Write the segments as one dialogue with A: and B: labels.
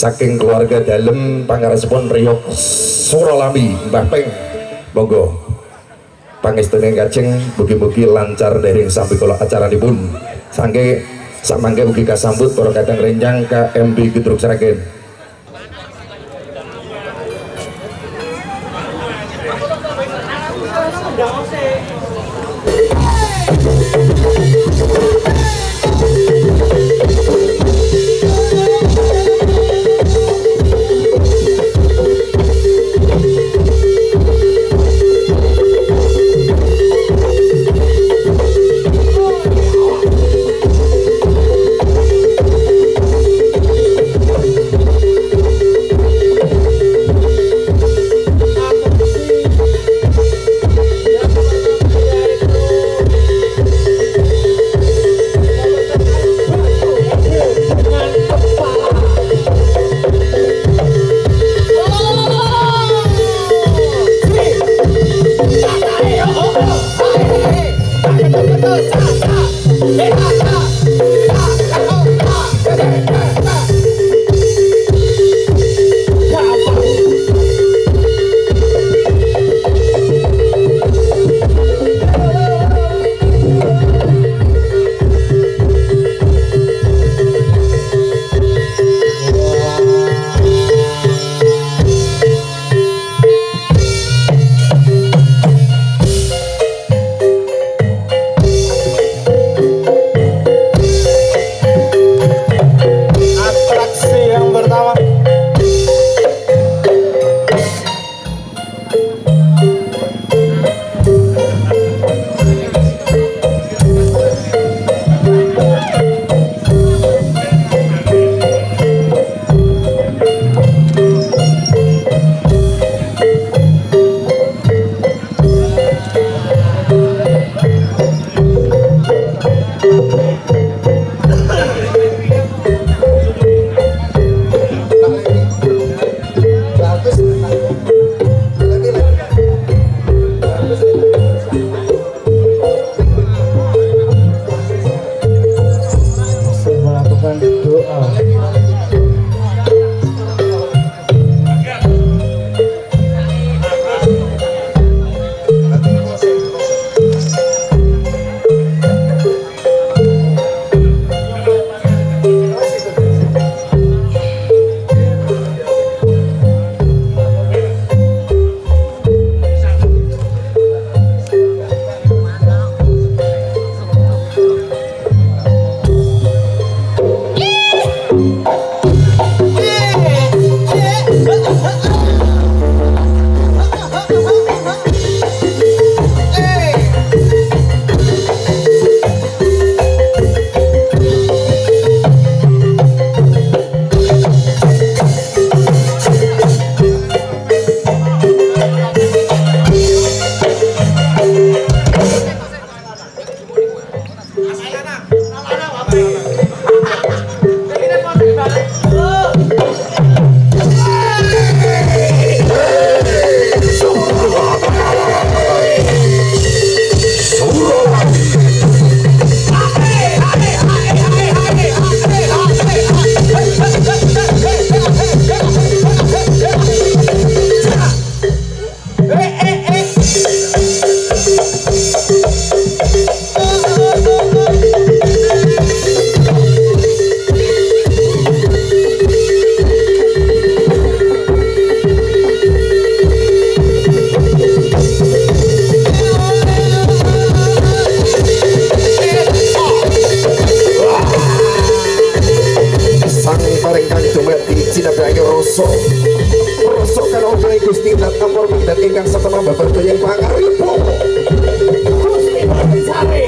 A: saking keluarga dalem pangaresipun Riyok Suralami Mbah Peng, monggo pangestune kajeng mugi-mugi lancar dereng sampai kala acaranipun sangke samangke ugi kasambut para kadang rencang KMB Gedruk Sragen. Rosok kalau udah Gusti dan ampun dan ingkang setema babar yang pangaribu Gusti Pratisari.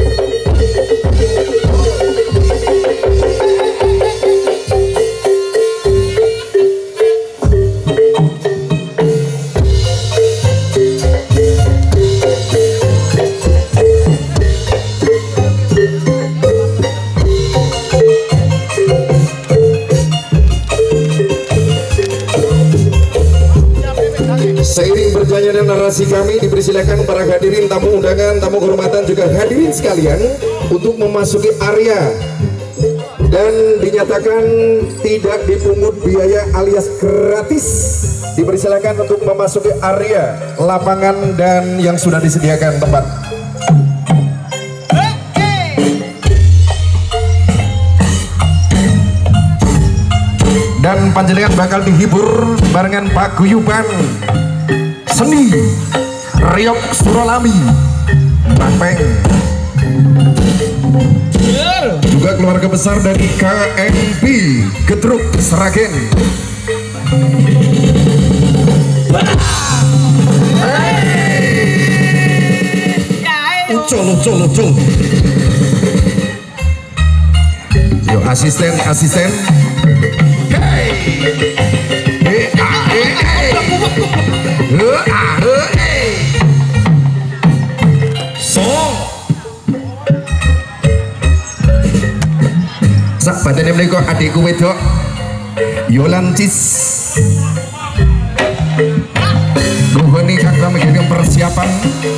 A: Seiring berjalannya narasi kami, dipersilakan para hadirin tamu undangan, tamu kehormatan juga hadirin sekalian untuk memasuki area dan dinyatakan tidak dipungut biaya alias gratis. Dipersilakan untuk memasuki area lapangan dan yang sudah disediakan tempat. Dan panjenengan bakal dihibur barengan paguyuban seni Riok Suralami Mbah Peng, juga keluarga besar dari KMP Gedruk Sragen. Ucol. Yo asisten. Sak badane mleko adikku wedok Yolancis nuhuni kanggo mengene persiapan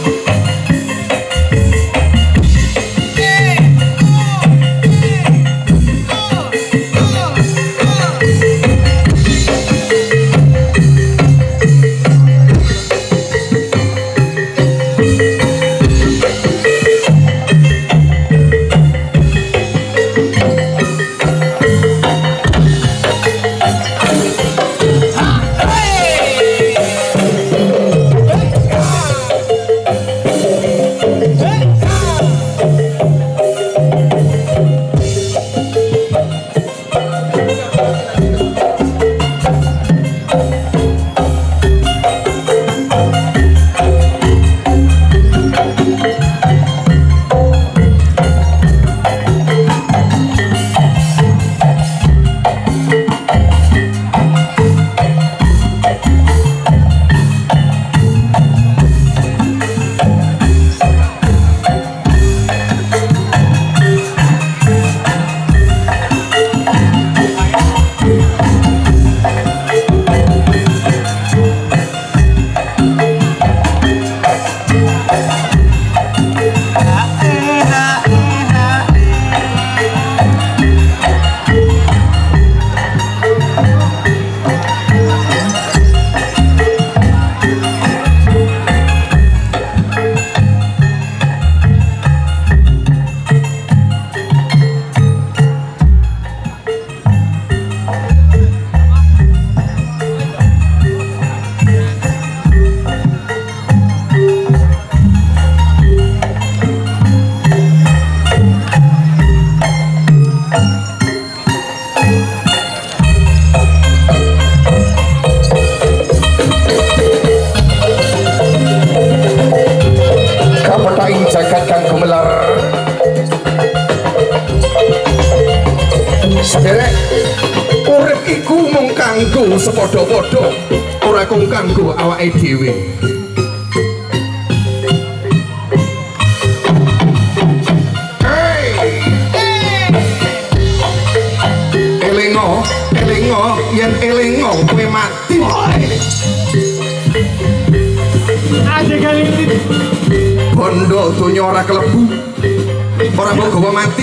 A: jagat kang gumelar. Sederek, urip iku mung kanggo sepadha-padha, ora kung kanggo awake dhewe. Elingo, yen elingo kowe mati. Bondo donya ora kelebu, ora mbok gawa mati.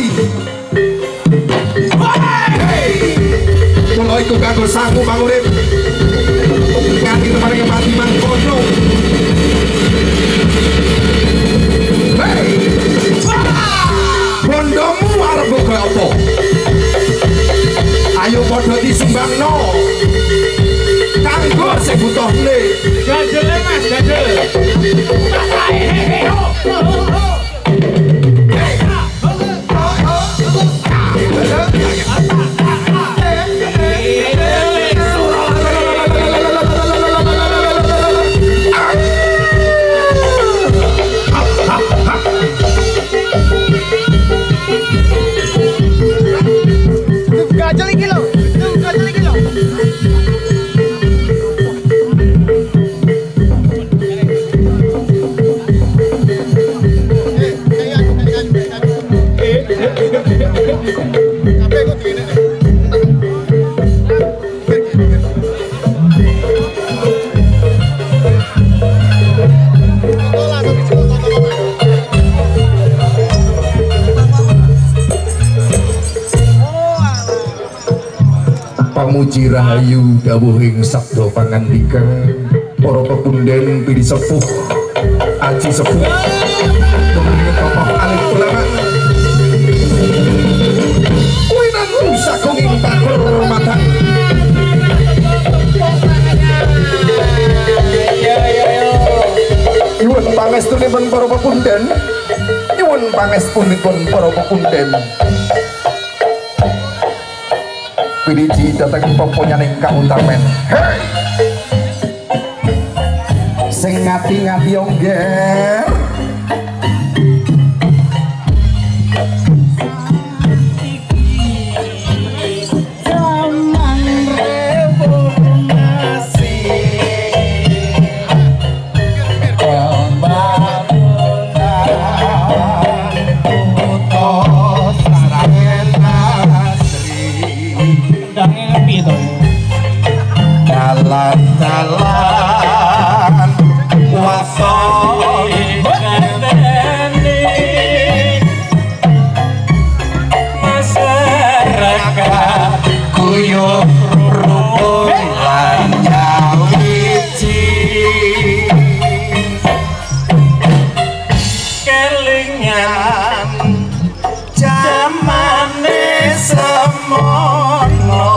A: Kula iku kanggo sangu pangurip nganti teparing mati mangkono. Bondomu arep mbok gawe apa? Ayo padha disumbangno kanggo sing butuhne. Jajele Mas, jajel. pamuji rahayu dawuhing sabda pangandika para pepunden pidi sepuh aji sepuh kemudian tokoh alim ulama winan sakunging pakurmatan nyuwun pangestunipun para pepunden nyuwun pangestunipun para pepunden Widiji datang poponya ning kauntamen. Hei! Sing ngati-ngati ongger. Zaman reformasi. Jalan-jalan wasoi ngendeni masyarakat kuyuh rukun lan nyawiji kelingan jamane semono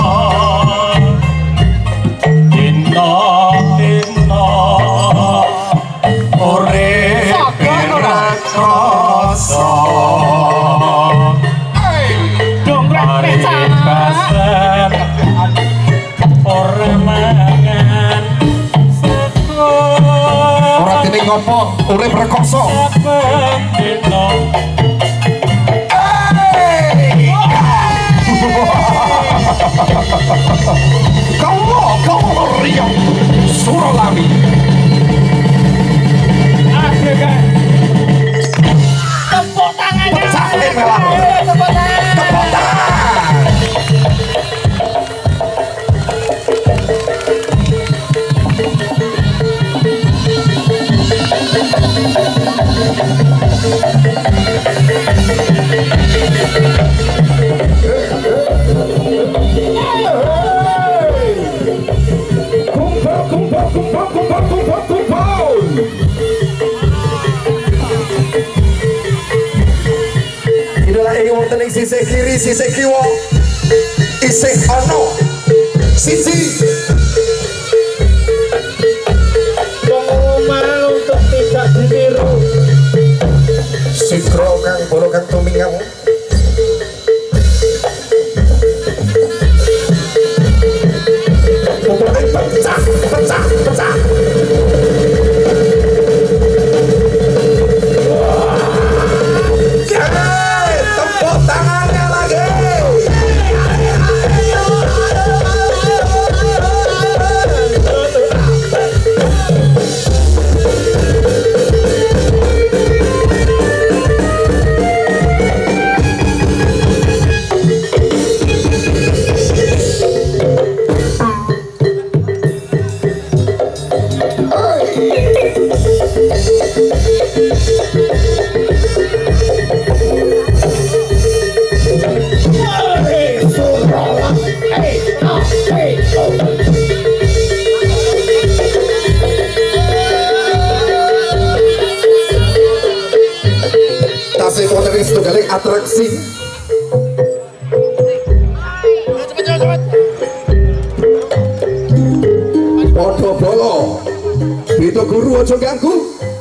A: ngopo urip rekoso kau riang Suralami tepuk tangan tepuk tangan sisih kiri sisih kiwa isih ono siji pengumuman untuk tidak ditiru sikro kang bolo kang tumingam pecah pecah pecah tangannya lagi atraksi podo bolo itu guru ojo ganggu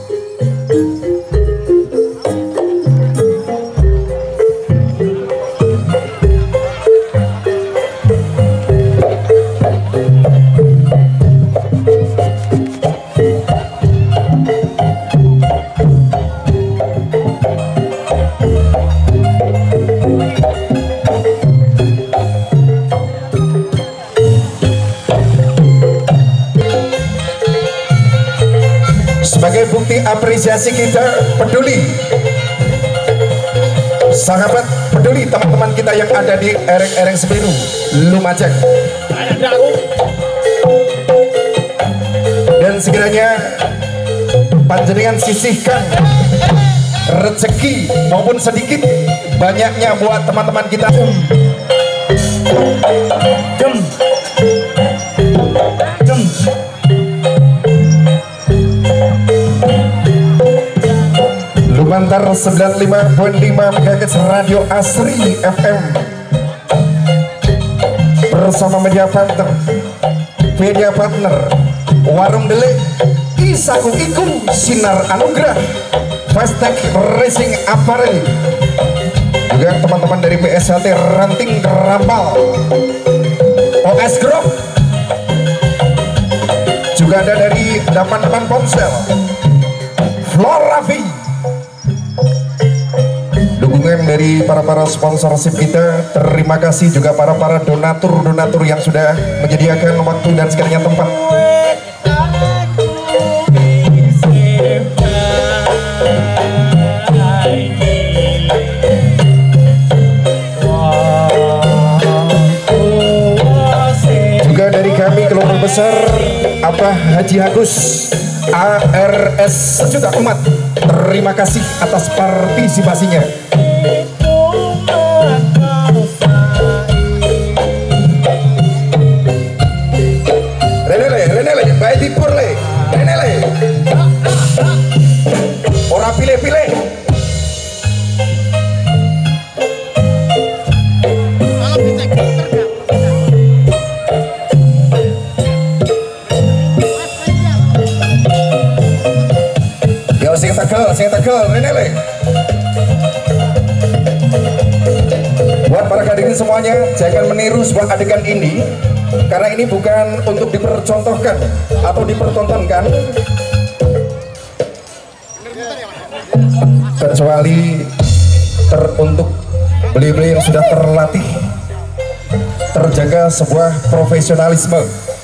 A: sebagai bukti apresiasi kita peduli sahabat peduli teman-teman kita yang ada di ereng-ereng Semeru Lumajang dan segera panjenengan sisihkan rezeki maupun sedikit banyaknya buat teman-teman kita. Sekitar 95.5 MHz Radio Asri FM bersama media partner Warung Delik, Isaku Iku, Sinar Anugrah, Fastech Racing Apparel, juga teman-teman dari BSHT Ranting Rampal, OS Group, juga ada dari Dapan Ponsel, Floravi, dukungan dari para sponsorship kita. Terima kasih juga para donatur yang sudah menyediakan waktu dan sekalinya tempat. Juga dari kami keluarga besar Abah Haji Agus ARS sejuta umat, terima kasih atas partisipasinya. Renele, baik dipur le, Renele, ora pilih-pilih. Sing tegel, Renele. Buat para hadirin semuanya, jangan meniru sebuah adegan ini, karena ini bukan untuk dipercontohkan atau dipertontonkan, kecuali untuk beli-beli yang sudah terlatih, terjaga sebuah profesionalisme.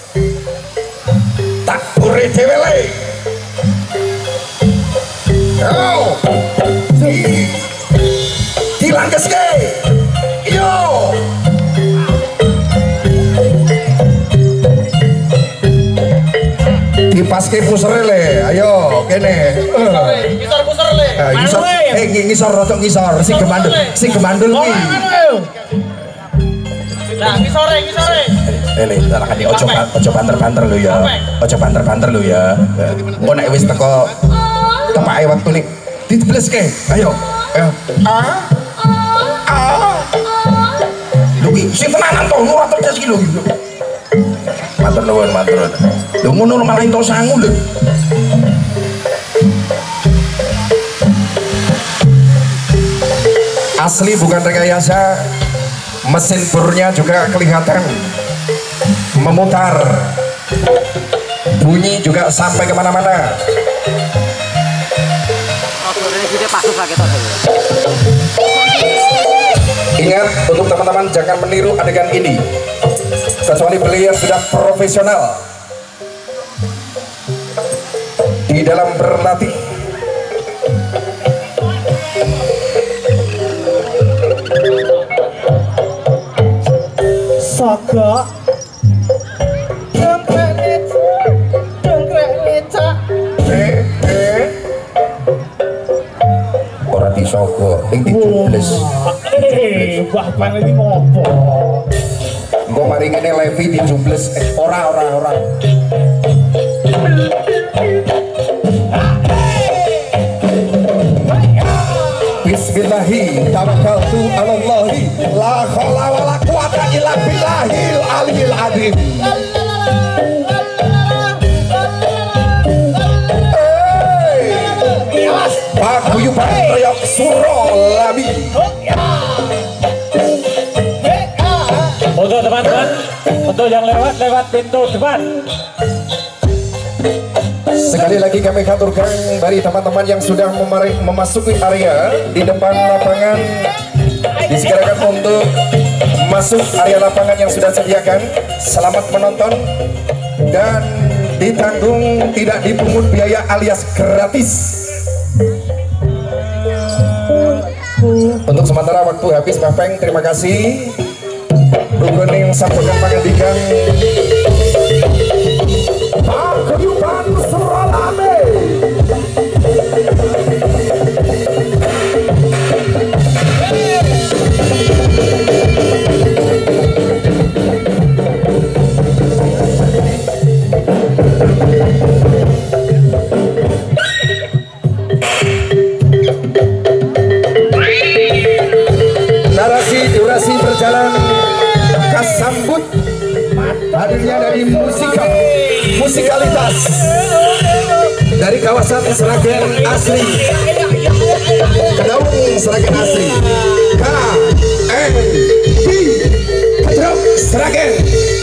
A: Tak buri dewele. Yo, dilangkeske, yo. Dipaske puserele, ayo kene.
B: Ngisor puserele.
A: Ngisor rotok ngisor, sing kemandul kuwi.
B: Lah ngisore.
A: Ini akan di ojo banter-banter lu ya. Ojo banter-banter lu ya. Engko nek wis teko tepake waktu nih ditebleske. Ayo. Lho iki sing tenanan to ora terus iki lho. Matur nuwun. Lho ngono malah entuk sangu lho. Asli bukan rekayasa. Mesin burnya juga kelihatan memutar, bunyi juga sampai kemana-mana. Ingat untuk teman-teman jangan meniru adegan ini, kecuali beliau sudah profesional di dalam berlatih.
B: Saga jengkrek lecak
A: ora disogo ning dijubles.
B: Bahkan iki ngopo?
A: Engko mari ngene Levi dijubles ora. Bismillahi tawakkaltu 'alallahi la haula wala quwata illa billahil aliyil azim. Paguyuban Reyok Suralami.
B: Untuk teman-teman, untuk yang lewat pintu depan.
A: Sekali lagi kami aturkan dari teman-teman yang sudah memasuki area di depan lapangan, disegerakan untuk masuk area lapangan yang sudah disediakan. Selamat menonton dan ditanggung, tidak dipungut biaya alias gratis. Untuk sementara waktu habis Bapeng, terima kasih. Rukuning sampaikan pangandikan Paguyuban Suralami. musikalitas dari kawasan Sragen asli, Kedaung Sragen asli, KNB Kedrop Sragen.